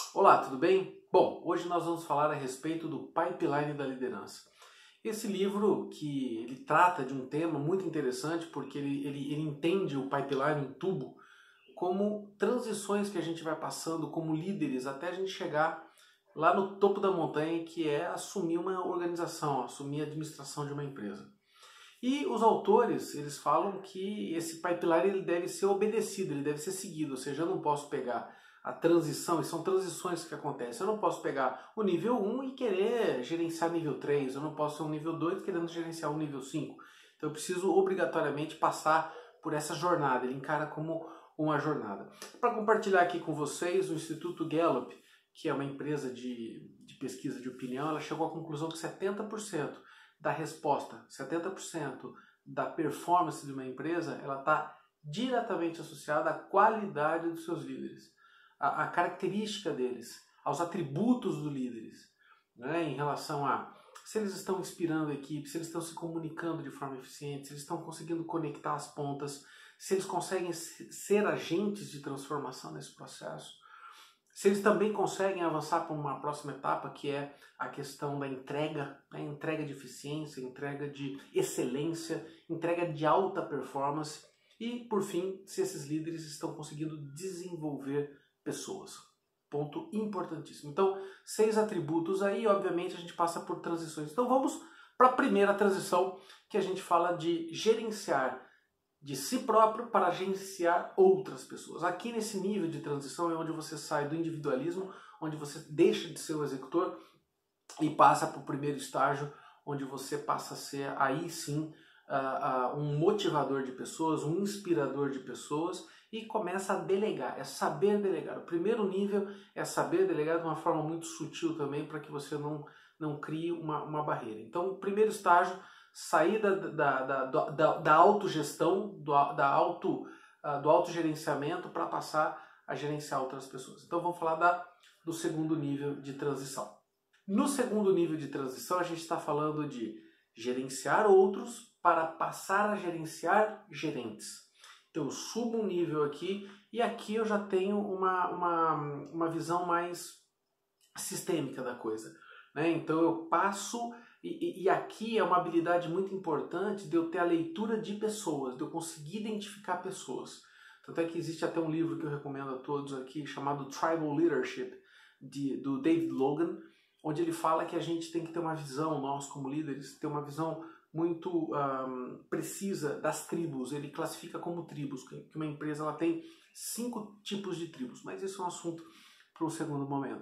Olá, tudo bem? Bom, hoje nós vamos falar a respeito do pipeline da liderança. Esse livro que ele trata de um tema muito interessante porque ele entende o pipeline, um tubo, como transições que a gente vai passando como líderes até a gente chegar lá no topo da montanha, que é assumir uma organização, assumir a administração de uma empresa. E os autores, eles falam que esse pipeline ele deve ser obedecido, ele deve ser seguido, ou seja, eu não posso pegar a transição, e são transições que acontecem, eu não posso pegar o nível 1 e querer gerenciar nível 3, eu não posso ser um nível 2 querendo gerenciar um nível 5. Então eu preciso obrigatoriamente passar por essa jornada, ele encara como uma jornada. Para compartilhar aqui com vocês, o Instituto Gallup, que é uma empresa de pesquisa de opinião, ela chegou à conclusão que 70% da resposta, 70% da performance de uma empresa, ela está diretamente associada à qualidade dos seus líderes, à característica deles, aos atributos dos líderes, né, em relação a se eles estão inspirando a equipe, se eles estão se comunicando de forma eficiente, se eles estão conseguindo conectar as pontas, se eles conseguem ser agentes de transformação nesse processo, se eles também conseguem avançar para uma próxima etapa, que é a questão da entrega, né? Entrega de eficiência, entrega de excelência, entrega de alta performance e, por fim, se esses líderes estão conseguindo desenvolver pessoas. Ponto importantíssimo. Então, 6 atributos aí, obviamente, a gente passa por transições. Então, vamos para a primeira transição, que a gente fala de gerenciar de si próprio para gerenciar outras pessoas. Aqui nesse nível de transição é onde você sai do individualismo, onde você deixa de ser o executor e passa para o primeiro estágio, onde você passa a ser, aí sim, um motivador de pessoas, um inspirador de pessoas e começa a delegar, é saber delegar. O primeiro nível é saber delegar de uma forma muito sutil também, para que você não crie uma barreira. Então, o primeiro estágio, sair da autogestão, do autogerenciamento para passar a gerenciar outras pessoas. Então vamos falar do segundo nível de transição. No segundo nível de transição a gente está falando de gerenciar outros para passar a gerenciar gerentes. Então eu subo um nível aqui e aqui eu já tenho uma visão mais sistêmica da coisa, né? Então eu passo... E aqui é uma habilidade muito importante de eu ter a leitura de pessoas, de eu conseguir identificar pessoas. Tanto é que existe até um livro que eu recomendo a todos aqui, chamado Tribal Leadership, do David Logan, onde ele fala que a gente tem que ter uma visão, nós como líderes, ter uma visão muito precisa das tribos. Ele classifica como tribos, que uma empresa ela tem 5 tipos de tribos, mas isso é um assunto para um segundo momento.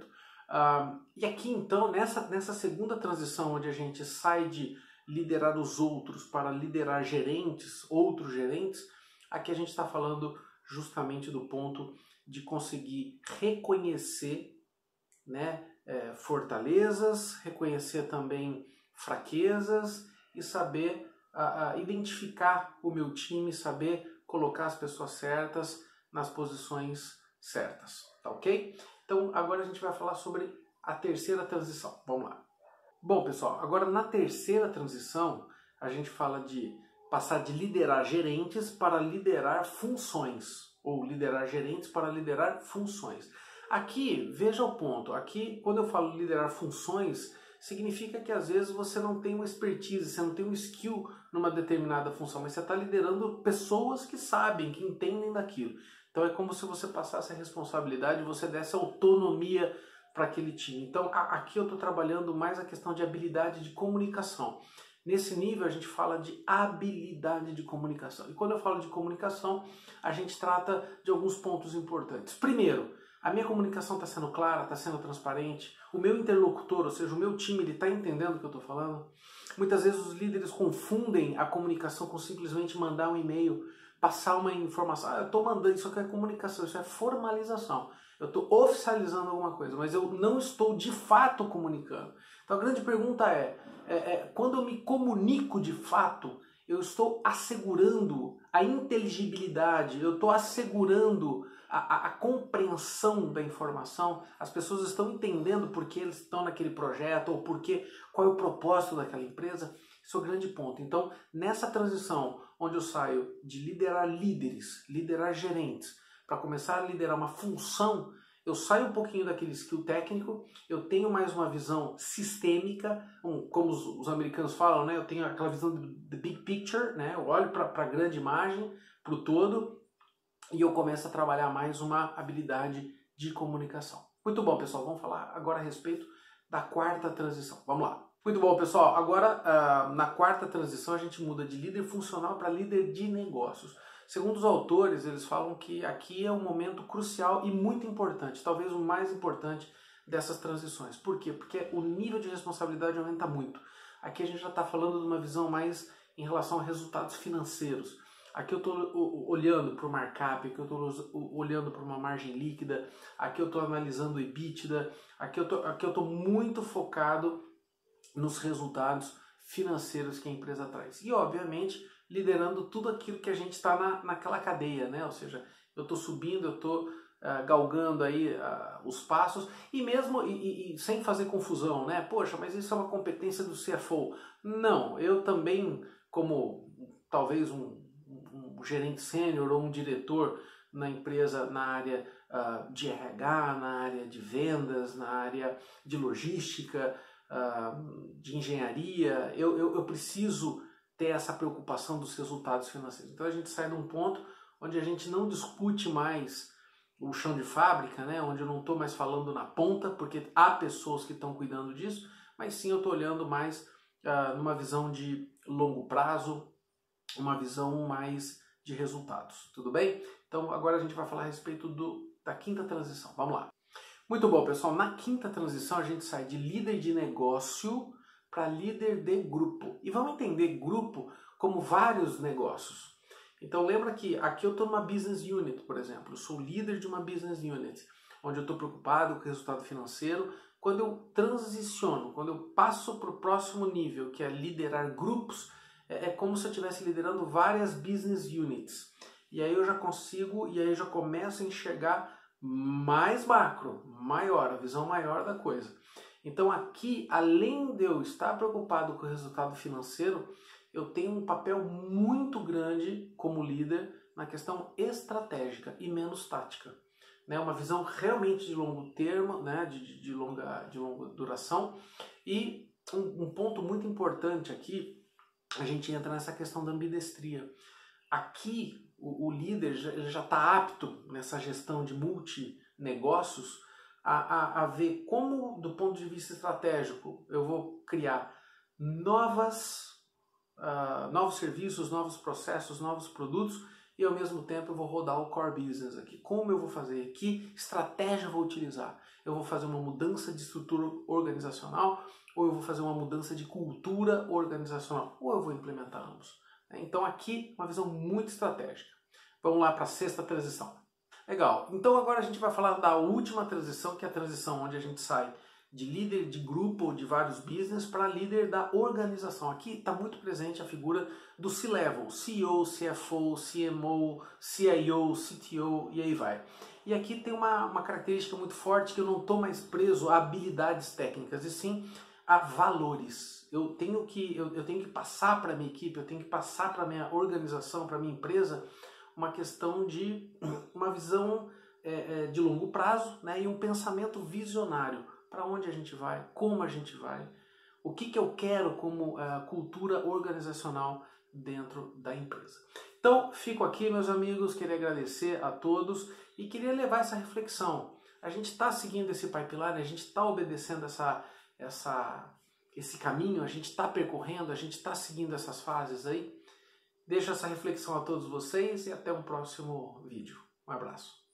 E aqui então, nessa segunda transição, onde a gente sai de liderar os outros para liderar gerentes, outros gerentes, aqui a gente está falando justamente do ponto de conseguir reconhecer, né, fortalezas, reconhecer também fraquezas e saber identificar o meu time, saber colocar as pessoas certas nas posições certas, tá ok? Então, agora a gente vai falar sobre a terceira transição. Vamos lá. Bom, pessoal, agora na terceira transição, a gente fala de passar de liderar gerentes para liderar funções, ou liderar gerentes para liderar funções. Aqui, veja o ponto, aqui quando eu falo liderar funções, significa que às vezes você não tem uma expertise, você não tem um skill numa determinada função, mas você está liderando pessoas que sabem, que entendem daquilo. Então é como se você passasse a responsabilidade, você desse autonomia para aquele time. Então aqui eu estou trabalhando mais a questão de habilidade de comunicação. Nesse nível a gente fala de habilidade de comunicação. E quando eu falo de comunicação, a gente trata de alguns pontos importantes. Primeiro, a minha comunicação está sendo clara, está sendo transparente. O meu interlocutor, ou seja, o meu time, ele está entendendo o que eu estou falando. Muitas vezes os líderes confundem a comunicação com simplesmente mandar um e-mail, passar uma informação. Eu estou mandando, isso aqui é comunicação, isso é formalização. Eu estou oficializando alguma coisa, mas eu não estou de fato comunicando. Então a grande pergunta quando eu me comunico de fato, eu estou assegurando a inteligibilidade, eu estou assegurando a compreensão da informação, as pessoas estão entendendo por que eles estão naquele projeto, ou qual é o propósito daquela empresa. Esse é o grande ponto. Então, nessa transição, onde eu saio de liderar líderes, liderar gerentes, para começar a liderar uma função, eu saio um pouquinho daquele skill técnico, eu tenho mais uma visão sistêmica, como os americanos falam, né? Eu tenho aquela visão do big picture, né? Eu olho para a grande imagem, para o todo, e eu começo a trabalhar mais uma habilidade de comunicação. Muito bom, pessoal. Vamos falar agora a respeito da quarta transição. Vamos lá. Muito bom, pessoal. Agora, na quarta transição, a gente muda de líder funcional para líder de negócios. Segundo os autores, eles falam que aqui é um momento crucial e muito importante, talvez o mais importante dessas transições. Por quê? Porque o nível de responsabilidade aumenta muito. Aqui a gente já está falando de uma visão mais em relação a resultados financeiros. Aqui eu estou olhando para o markup, aqui eu estou olhando para uma margem líquida, aqui eu estou analisando o EBITDA, aqui eu estou muito focado nos resultados financeiros que a empresa traz. E, obviamente, liderando tudo aquilo que a gente está naquela cadeia, né? Ou seja, eu estou subindo, eu estou galgando aí os passos e mesmo e sem fazer confusão, né? Poxa, mas isso é uma competência do CFO. Não, eu também, como talvez um gerente sênior ou um diretor na empresa na área de RH, na área de vendas, na área de logística, de engenharia, eu preciso ter essa preocupação dos resultados financeiros. Então a gente sai de um ponto onde a gente não discute mais o chão de fábrica, né? Onde eu não estou mais falando na ponta, porque há pessoas que estão cuidando disso, mas sim eu estou olhando mais numa visão de longo prazo, uma visão mais de resultados, tudo bem? Então agora a gente vai falar a respeito da quinta transição, vamos lá. Muito bom, pessoal, na quinta transição a gente sai de líder de negócio para líder de grupo. E vamos entender grupo como vários negócios. Então lembra que aqui eu estou numa business unit, por exemplo, eu sou líder de uma business unit, onde eu estou preocupado com o resultado financeiro. Quando eu transiciono, quando eu passo para o próximo nível, que é liderar grupos, é como se eu estivesse liderando várias business units. E aí eu já consigo, e aí eu já começo a enxergar mais macro, maior, a visão maior da coisa. Então aqui, além de eu estar preocupado com o resultado financeiro, eu tenho um papel muito grande como líder na questão estratégica e menos tática. Né? Uma visão realmente de longo termo, né? de longa duração. E um ponto muito importante aqui, a gente entra nessa questão da ambidestria. Aqui, o líder já está apto nessa gestão de multinegócios a ver como, do ponto de vista estratégico, eu vou criar novos serviços, novos processos, novos produtos e, ao mesmo tempo, eu vou rodar o core business aqui. Como eu vou fazer? Que estratégia eu vou utilizar? Eu vou fazer uma mudança de estrutura organizacional ou eu vou fazer uma mudança de cultura organizacional? Ou eu vou implementar ambos? Então aqui uma visão muito estratégica. Vamos lá para a sexta transição. Legal, então agora a gente vai falar da última transição, que é a transição onde a gente sai de líder de grupo ou de vários business para líder da organização. Aqui está muito presente a figura do C-Level, CEO, CFO, CMO, CIO, CTO e aí vai. E aqui tem uma característica muito forte que eu não estou mais preso a habilidades técnicas, e sim a valores. Eu tenho que passar para a minha equipe, eu tenho que passar para a minha organização, para a minha empresa, uma questão de uma visão de longo prazo, né, e um pensamento visionário. Para onde a gente vai, como a gente vai, o que eu quero como cultura organizacional dentro da empresa. Então, fico aqui, meus amigos, queria agradecer a todos e queria levar essa reflexão. A gente está seguindo esse pipeline, a gente está obedecendo esse caminho, a gente está percorrendo, a gente está seguindo essas fases aí. Deixo essa reflexão a todos vocês e até um próximo vídeo. Um abraço.